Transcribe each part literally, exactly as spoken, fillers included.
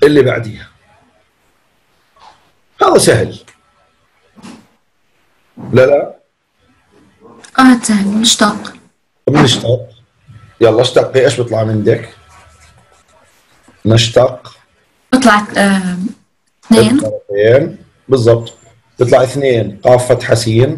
اللي بعديها. هذا سهل. لا لا اه سهل. نشتاق. بنشتق. يلا اشتقي، ايش بيطلع من عندك؟ نشتق طلعت آه، اثنين. الطرفين بالضبط. بيطلع اثنين قاف فتحة سين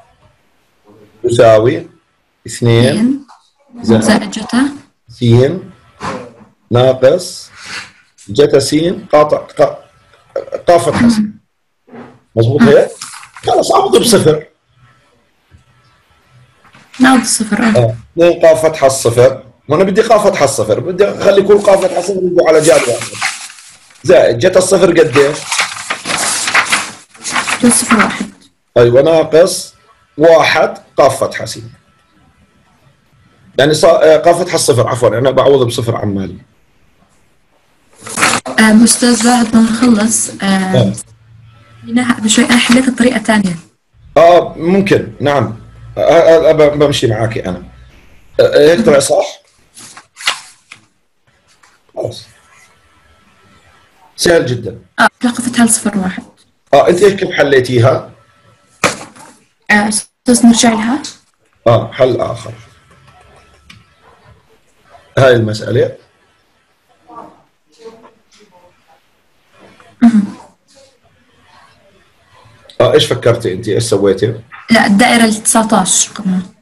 يساوي اثنين اثنين زائد زائد جتا. سين ناقص جتا سين قاطع قا- قاف فتحة سين. مضبوط هيك؟ خلص عوض بصفر. نعود الصفر. اه اه اثنين قاف فتحة الصفر، وانا بدي قاف فتحة الصفر، بدي اخلي كل قاف فتحة صفر يجوا على جهة واحدة. زائد جتا الصفر قديش؟ جتا صفر واحد. ايوه ناقص واحد قاف فتحة سين. يعني صا... آه، قاف فتحة الصفر، عفوا انا بعوض بصفر عمالي. آه، أستاذ بعد ما نخلص آه، اه بناء بشوي أنا حليت بطريقة ثانية. اه ممكن نعم. آه آه آه بمشي معاكي انا. آه آه، هيك طلع صح؟ خلاص سهل جدا. اه لقفتها لصفر واحد. اه انت هيك كيف حليتيها؟ آه، أستاذ نرجع لها. اه حل اخر. هاي المسألة. اه ايش فكرتي انت؟ ايش سويتي؟ لا الدائرة ال تسعة عشر كمان.